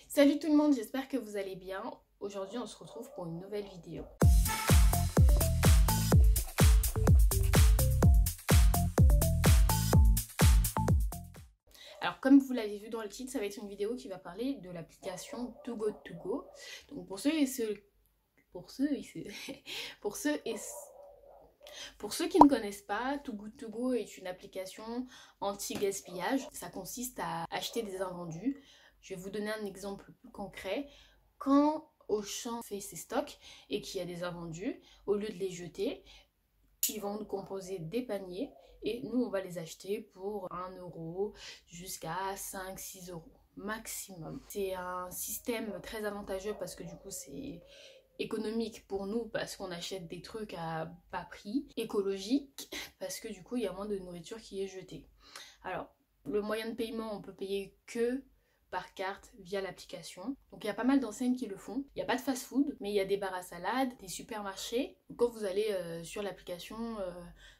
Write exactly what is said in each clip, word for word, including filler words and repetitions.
Salut tout le monde, j'espère que vous allez bien. Aujourd'hui on se retrouve pour une nouvelle vidéo. Alors comme vous l'avez vu dans le titre, ça va être une vidéo qui va parler de l'application Too Good To Go. Donc pour ceux et ceux... Pour ceux et ceux... pour ceux et... Pour ceux qui ne connaissent pas, Too Good To Go est une application anti-gaspillage. Ça consiste à acheter des invendus. Je vais vous donner un exemple plus concret. Quand Auchan fait ses stocks et qu'il y a des invendus, au lieu de les jeter, ils vont nous composer des paniers et nous on va les acheter pour un euro jusqu'à cinq à six euros maximum. C'est un système très avantageux parce que du coup c'est économique pour nous parce qu'on achète des trucs à bas prix, écologique parce que du coup il y a moins de nourriture qui est jetée. Alors le moyen de paiement, on peut payer que par carte via l'application. Donc il y a pas mal d'enseignes qui le font. Il n'y a pas de fast-food, mais il y a des bars à salade, des supermarchés. Donc, quand vous allez euh, sur l'application, euh,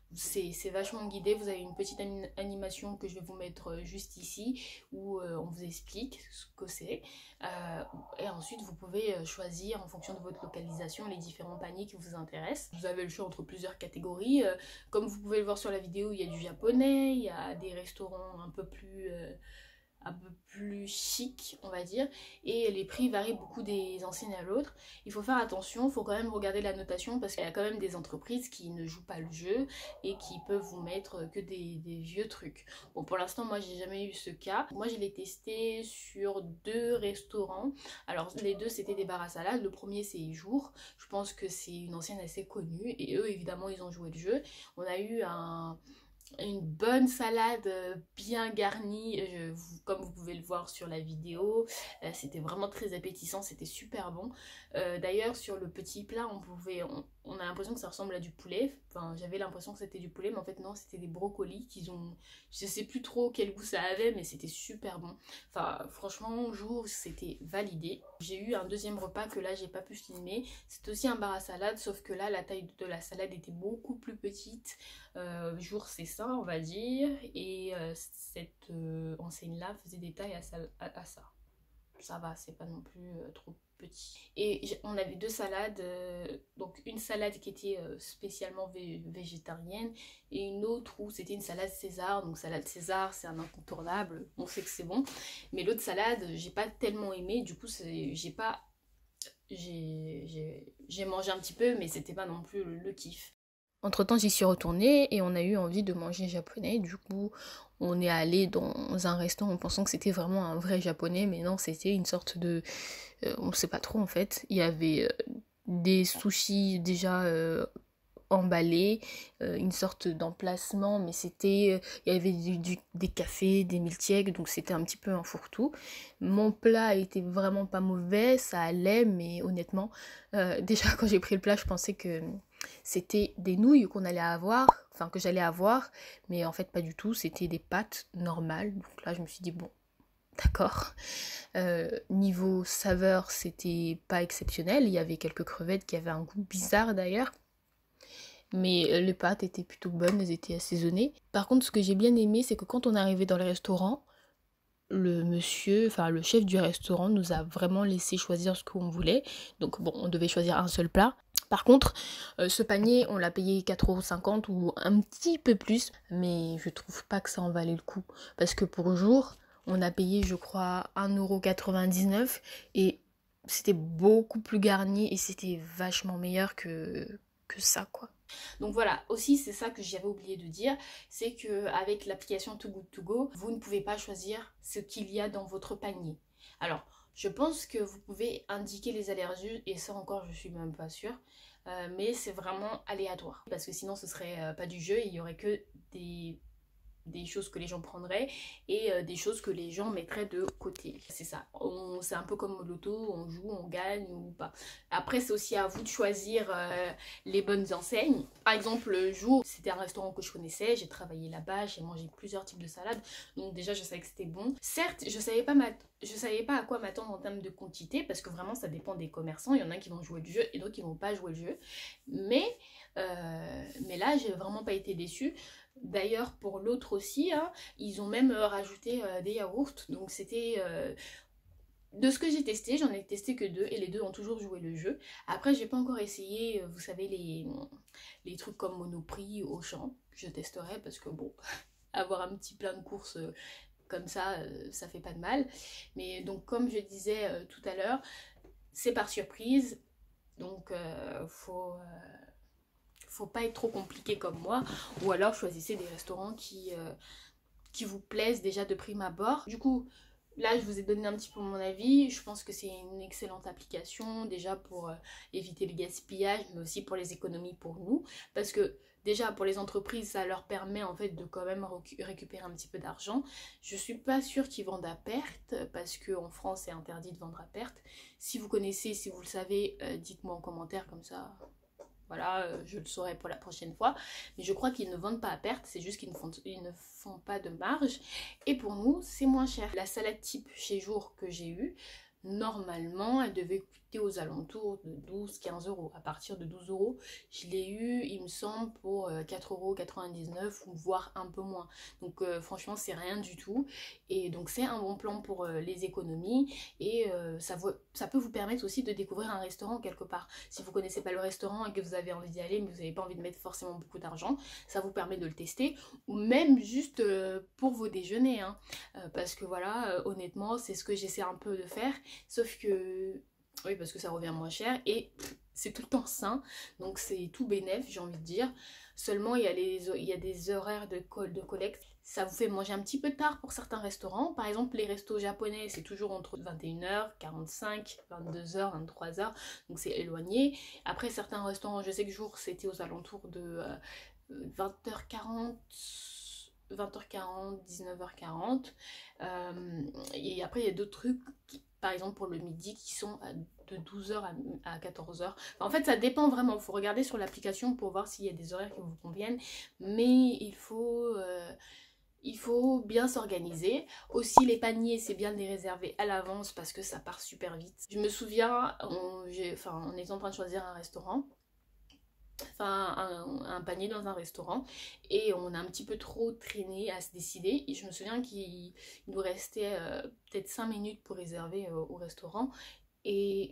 c'est vachement guidé. Vous avez une petite animation que je vais vous mettre juste ici où euh, on vous explique ce que c'est. Euh, et ensuite, vous pouvez choisir en fonction de votre localisation les différents paniers qui vous intéressent. Vous avez le choix entre plusieurs catégories. Euh, comme vous pouvez le voir sur la vidéo, il y a du japonais, il y a des restaurants un peu plus... Euh, un peu plus chic on va dire, et les prix varient beaucoup des enseignes à l'autre. Il faut faire attention, il faut quand même regarder la notation parce qu'il y a quand même des entreprises qui ne jouent pas le jeu et qui peuvent vous mettre que des, des vieux trucs. Bon, pour l'instant moi j'ai jamais eu ce cas. Moi je l'ai testé sur deux restaurants. Alors les deux c'était des bars à salade. Le premier c'est Jour, je pense que c'est une enseigne assez connue et eux évidemment ils ont joué le jeu. On a eu un une bonne salade bien garnie, je, vous, comme vous pouvez le voir sur la vidéo, euh, c'était vraiment très appétissant, c'était super bon. Euh, D'ailleurs sur le petit plat on pouvait, on, on a l'impression que ça ressemble à du poulet, enfin j'avais l'impression que c'était du poulet mais en fait non, c'était des brocolis qu'ils ont, je sais plus trop quel goût ça avait mais c'était super bon. Enfin franchement Jour c'était validé. J'ai eu un deuxième repas que là j'ai pas pu filmer, c'est aussi un bar à salade sauf que là la taille de la salade était beaucoup plus petite. Euh, Jour c'est ça on va dire, et euh, cette euh, enseigne là faisait des tailles à ça, à, à ça. Ça va, c'est pas non plus euh, trop petit. Et on avait deux salades, euh, donc une salade qui était euh, spécialement vé végétarienne et une autre où c'était une salade César. Donc salade César c'est un incontournable, on sait que c'est bon, mais l'autre salade j'ai pas tellement aimé, du coup j'ai pas j'ai mangé un petit peu mais c'était pas non plus le, le kiff. Entre temps j'y suis retournée et on a eu envie de manger japonais, du coup on est allé dans un restaurant en pensant que c'était vraiment un vrai japonais, mais non c'était une sorte de... Euh, on ne sait pas trop en fait, il y avait euh, des sushis déjà euh, emballés, euh, une sorte d'emplacement, mais c'était... Euh, il y avait du, du, des cafés, des milkshakes, donc c'était un petit peu un fourre-tout. Mon plat était vraiment pas mauvais, ça allait, mais honnêtement, euh, déjà quand j'ai pris le plat je pensais que... C'était des nouilles qu'on allait avoir, enfin que j'allais avoir, mais en fait pas du tout, c'était des pâtes normales. Donc là je me suis dit bon, d'accord. Euh, niveau saveur, c'était pas exceptionnel, il y avait quelques crevettes qui avaient un goût bizarre d'ailleurs. Mais les pâtes étaient plutôt bonnes, elles étaient assaisonnées. Par contre ce que j'ai bien aimé, c'est que quand on est arrivé dans le restaurant, le monsieur, enfin le chef du restaurant nous a vraiment laissé choisir ce qu'on voulait. Donc bon, on devait choisir un seul plat. Par contre, euh, ce panier, on l'a payé quatre euros cinquante ou un petit peu plus, mais je trouve pas que ça en valait le coup. Parce que pour Jour, on a payé, je crois, un euro quatre-vingt-dix-neuf et c'était beaucoup plus garni et c'était vachement meilleur que, que ça, quoi. Donc voilà, aussi c'est ça que j'avais oublié de dire, c'est qu'avec l'application Too Good To Go, vous ne pouvez pas choisir ce qu'il y a dans votre panier. Alors, je pense que vous pouvez indiquer les allergies, et ça encore je suis même pas sûre, euh, mais c'est vraiment aléatoire. Parce que sinon ce serait euh, pas du jeu, et il y aurait que des... des choses que les gens prendraient et euh, des choses que les gens mettraient de côté. C'est ça, c'est un peu comme l'auto, on joue, on gagne ou pas. Après c'est aussi à vous de choisir euh, les bonnes enseignes. Par exemple le Jour, c'était un restaurant que je connaissais, j'ai travaillé là-bas, j'ai mangé plusieurs types de salades, donc déjà je savais que c'était bon. Certes je savais pas je savais pas à quoi m'attendre en termes de quantité parce que vraiment ça dépend des commerçants, il y en a qui vont jouer le jeu et d'autres qui vont pas jouer le jeu, mais euh, mais là j'ai vraiment pas été déçue. D'ailleurs pour l'autre aussi, hein, ils ont même euh, rajouté euh, des yaourts, donc c'était... Euh, De ce que j'ai testé, j'en ai testé que deux et les deux ont toujours joué le jeu. Après, j'ai pas encore essayé, vous savez, les, les trucs comme Monoprix, Auchan. Je testerai parce que bon, avoir un petit plein de courses comme ça, ça fait pas de mal. Mais donc, comme je disais tout à l'heure, c'est par surprise. Donc, euh, faut... Euh, faut pas être trop compliqué comme moi. Ou alors, choisissez des restaurants qui, euh, qui vous plaisent déjà de prime abord. Du coup... Là, je vous ai donné un petit peu mon avis. Je pense que c'est une excellente application, déjà pour euh, éviter le gaspillage, mais aussi pour les économies pour nous. Parce que déjà, pour les entreprises, ça leur permet en fait de quand même récupérer un petit peu d'argent. Je suis pas sûre qu'ils vendent à perte, parce qu'en France, c'est interdit de vendre à perte. Si vous connaissez, si vous le savez, euh, dites-moi en commentaire, comme ça... Voilà, euh, je le saurai pour la prochaine fois. Mais je crois qu'ils ne vendent pas à perte, c'est juste qu'ils ne font, ils ne font pas de marge. Et pour nous, c'est moins cher. La salade type chez Jour que j'ai eue, normalement, elle devait coûter aux alentours de douze à quinze euros. À partir de douze euros, je l'ai eu, il me semble, pour quatre euros quatre-vingt-dix-neuf ou voire un peu moins. Donc euh, franchement, c'est rien du tout. Et donc c'est un bon plan pour euh, les économies. Et euh, ça, vaut, ça peut vous permettre aussi de découvrir un restaurant quelque part. Si vous connaissez pas le restaurant et que vous avez envie d'y aller, mais vous n'avez pas envie de mettre forcément beaucoup d'argent, ça vous permet de le tester. Ou même juste euh, pour vos déjeuners. Hein. Euh, parce que voilà, euh, honnêtement, c'est ce que j'essaie un peu de faire. Sauf que, oui, parce que ça revient moins cher et c'est tout le temps sain, donc c'est tout bénef, j'ai envie de dire. Seulement, il y a, les, il y a des horaires de, de collecte. Ça vous fait manger un petit peu tard pour certains restaurants. Par exemple, les restos japonais, c'est toujours entre vingt et une heures quarante-cinq, vingt-deux heures, vingt-trois heures, donc c'est éloigné. Après, certains restaurants, je sais que jour, c'était aux alentours de euh, vingt heures quarante, vingt heures quarante, dix-neuf heures quarante. Euh, et après, il y a d'autres trucs, qui, par exemple pour le midi, qui sont de douze heures à quatorze heures. Enfin, en fait, ça dépend vraiment. Il faut regarder sur l'application pour voir s'il y a des horaires qui vous conviennent. Mais il faut... Euh, il faut bien s'organiser. Aussi, les paniers, c'est bien de les réserver à l'avance parce que ça part super vite. Je me souviens, on, enfin, on était en train de choisir un restaurant. Enfin, un, un panier dans un restaurant et on a un petit peu trop traîné à se décider et je me souviens qu'il nous restait euh, peut-être cinq minutes pour réserver euh, au restaurant et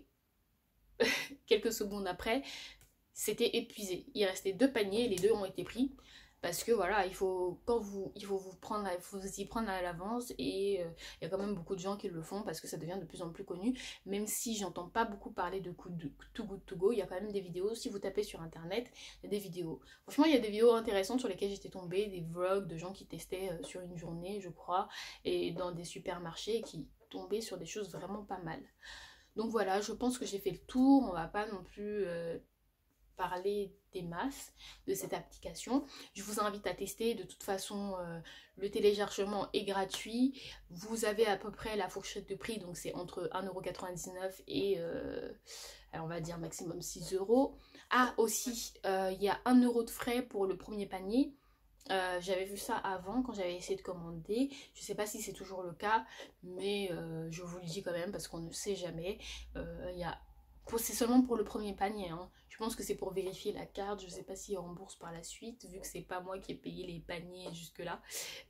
quelques secondes après c'était épuisé. Il restait deux paniers, les deux ont été pris parce que voilà, il faut, quand vous, il faut vous prendre, il faut vous y prendre à l'avance et euh, il y a quand même beaucoup de gens qui le font parce que ça devient de plus en plus connu. Même si j'entends pas beaucoup parler de Too Good To Go, il y a quand même des vidéos. Si vous tapez sur internet, il y a des vidéos. Franchement, il y a des vidéos intéressantes sur lesquelles j'étais tombée, des vlogs de gens qui testaient euh, sur une journée, je crois, et dans des supermarchés qui tombaient sur des choses vraiment pas mal. Donc voilà, je pense que j'ai fait le tour. On va pas non plus euh, parler des masses de cette application. Je vous invite à tester. De toute façon, euh, le téléchargement est gratuit. Vous avez à peu près la fourchette de prix, donc c'est entre un euro quatre-vingt-dix-neuf et euh, alors on va dire maximum six euros. Ah, aussi, euh, il y a un euro de frais pour le premier panier. Euh, j'avais vu ça avant quand j'avais essayé de commander. Je sais pas si c'est toujours le cas, mais euh, je vous le dis quand même parce qu'on ne sait jamais. Euh, il y a C'est seulement pour le premier panier. Hein. Je pense que c'est pour vérifier la carte. Je sais pas s'il rembourse par la suite, vu que c'est pas moi qui ai payé les paniers jusque-là.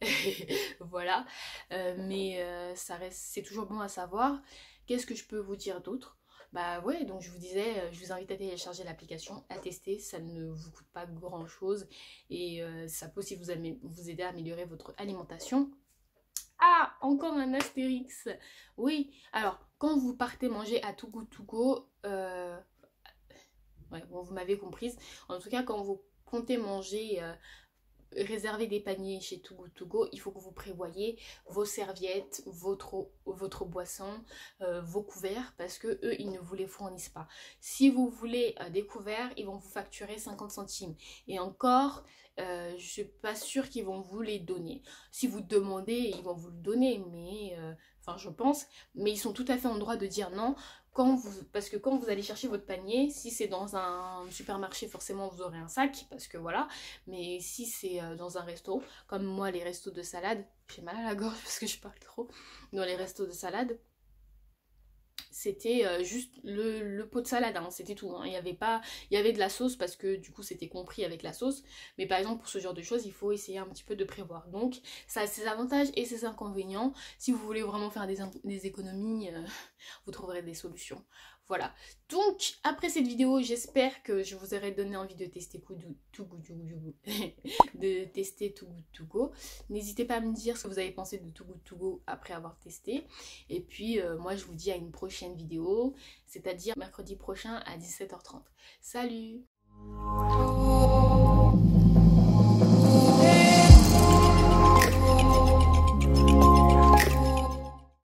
Voilà. Euh, mais euh, ça reste, c'est toujours bon à savoir. Qu'est-ce que je peux vous dire d'autre? Bah ouais, donc je vous disais, je vous invite à télécharger l'application, à tester. Ça ne vous coûte pas grand-chose. Et euh, ça peut aussi vous, vous aider à améliorer votre alimentation. Ah, encore un astérix. Oui, alors, quand vous partez manger à Too Good To Go, euh, ouais, bon, vous m'avez comprise. En tout cas, quand vous comptez manger, euh, réserver des paniers chez Too Good To Go, il faut que vous prévoyez vos serviettes, votre, votre boisson, euh, vos couverts, parce que eux, ils ne vous les fournissent pas. Si vous voulez euh, des couverts, ils vont vous facturer cinquante centimes. Et encore... Euh, je suis pas sûre qu'ils vont vous les donner. Si vous demandez, ils vont vous le donner, mais euh, enfin je pense, mais ils sont tout à fait en droit de dire non. Quand vous, parce que quand vous allez chercher votre panier, si c'est dans un supermarché, forcément vous aurez un sac, parce que voilà. Mais si c'est euh, dans un resto, comme moi les restos de salade, j'ai mal à la gorge parce que je parle trop. Dans les restos de salade, c'était euh, juste le, le pot de salade, hein, c'était tout. Hein. Il y avait pas, il y avait de la sauce parce que du coup c'était compris avec la sauce. Mais par exemple pour ce genre de choses, il faut essayer un petit peu de prévoir. Donc ça a ses avantages et ses inconvénients. Si vous voulez vraiment faire des, des économies, euh, vous trouverez des solutions. Voilà. Donc après cette vidéo, j'espère que je vous aurai donné envie de tester Too Good To Go. de tester Too Good To Go. N'hésitez pas à me dire ce que vous avez pensé de Too Good To Go après avoir testé. Et puis euh, moi je vous dis à une prochaine vidéo, c'est-à-dire mercredi prochain à dix-sept heures trente. Salut!